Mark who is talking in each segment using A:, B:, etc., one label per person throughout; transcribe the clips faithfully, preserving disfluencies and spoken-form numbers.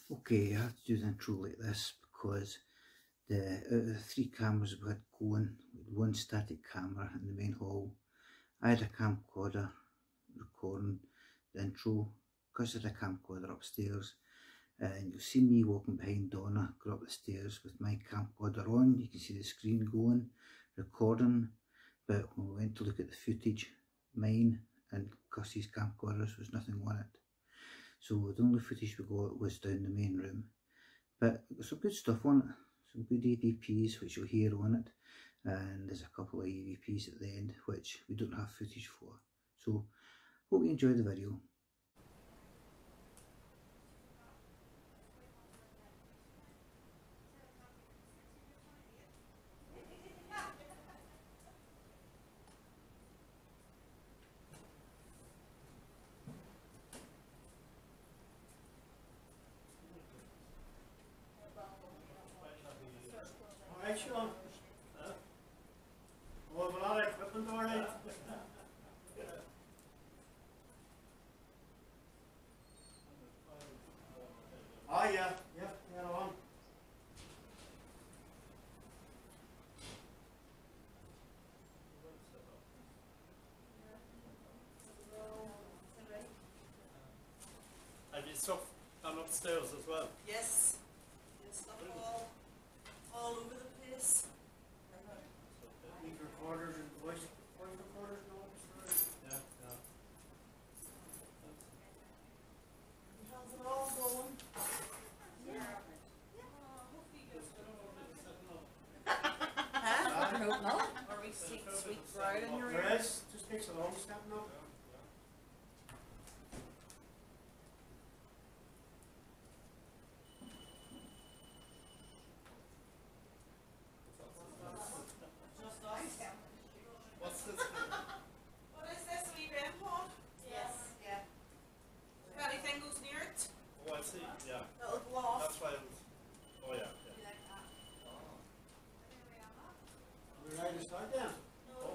A: Okay, I have to do the intro like this because the out of the three cameras we had going, we had one static camera in the main hall. I had a camcorder recording the intro because I had a camcorder upstairs, and you'll see me walking behind Donna, go up the stairs with my camcorder on. You can see the screen going, recording, but when we went to look at the footage, mine and Gussie's camcorders was nothing on it. So the only footage we got was down the main room. But got some good stuff on it, some good E V Ps which you'll hear on it, and there's a couple of E V Ps at the end which we don't have footage for. So hope you enjoy the video.
B: Alright, Sean. Huh? Oh, have a lot of equipment, alright. Oh, yeah, yeah, yeah, on. Have you stuff gone upstairs as well?
C: Yes, yes, stuff all, all over the place.
B: Need recorders and voice, voice recorders and all this, right? Yeah, yeah.
C: How's it all going? Huh? I hope not. Are we seeing sweet bride in your ear?
B: There is, just takes a long stepping up.
C: Just us?
B: What's this?
C: What is this, a wee REM pod? Yes. Yeah. If anything goes near it,
B: Oh, I see, yeah.
C: it'll go off.
B: That's why it was, oh yeah, yeah. We're ready to start then?
C: No.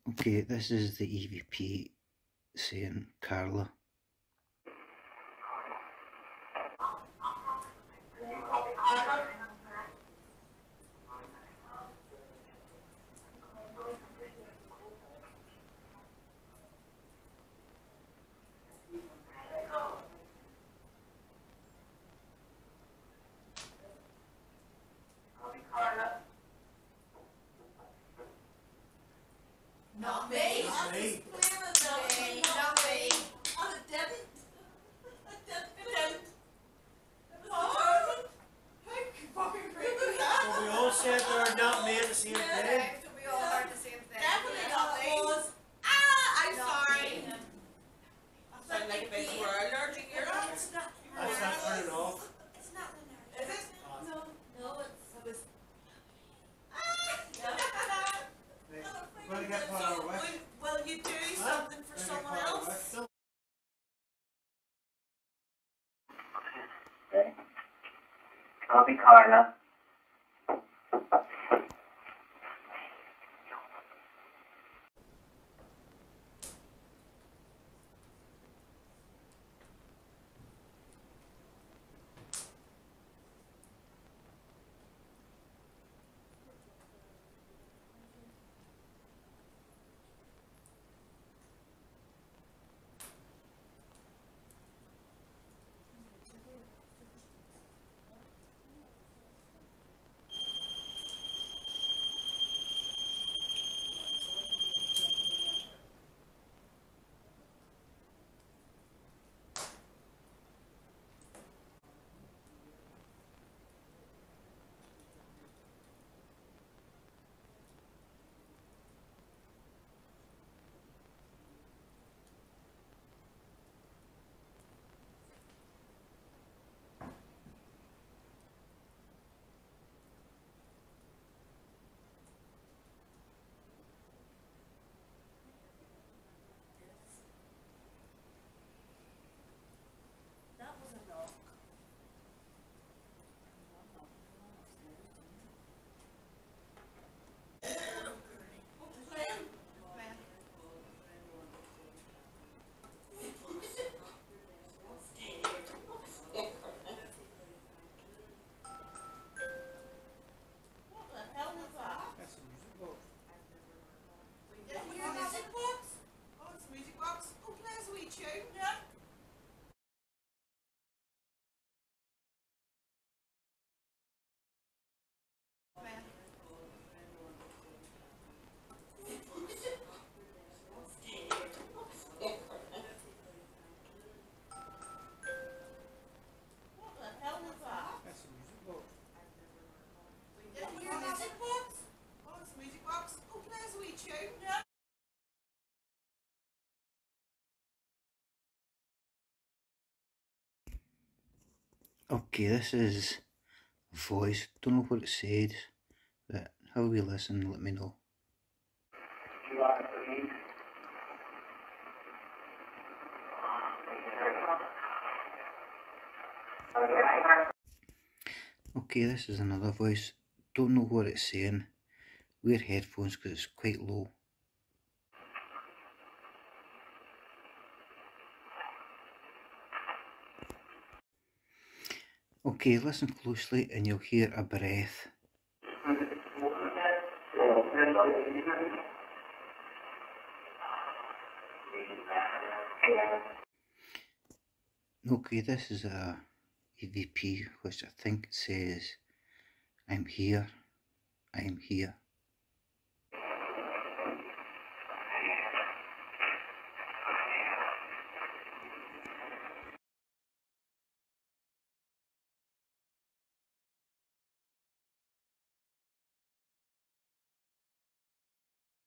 A: Okay, this is the E V P saying Carla.
C: Not me.
B: Not me.
C: Me, not me. And it didn't. It didn't. It didn't. It was determined. How fucking creepy was that?
B: Well, we all said they're not me at the same
C: Yeah.
B: time.
D: So we all heard the same thing.
C: Definitely
D: Yeah.
C: not me. Ah, I'm
D: Not
C: sorry.
D: me.
C: I sound like a big squirrel allergic. You're not. It's not.
B: That's not turning off.
C: It's not the Is it? No. No, it's. It was.
B: We're gonna get part of our wish.
C: Will, will you do
B: Huh?
C: something for
B: We're gonna get
C: someone
B: part of our
C: else?
B: wish. Still-
E: Okay. Copy, Carla.
C: That was a knock. What the hell was that?
B: That's the music box.
C: Yeah, we hear music box? Oh, it's a music box. Oh, play us a wee tune, yeah? What the hell was that?
B: That's the music box.
C: Yeah, we hear music box? Oh, it's a music box. Oh, play us a wee tune, yeah?
A: Okay, this is a voice. Don't know what it said, but have a wee listen and let me know.
E: You are please.
A: Okay, this is another voice. Don't know what it's saying. Wear headphones because it's quite low. Okay, listen closely and you'll hear a breath. Okay, this is a E V P which I think says, I'm here, I'm here.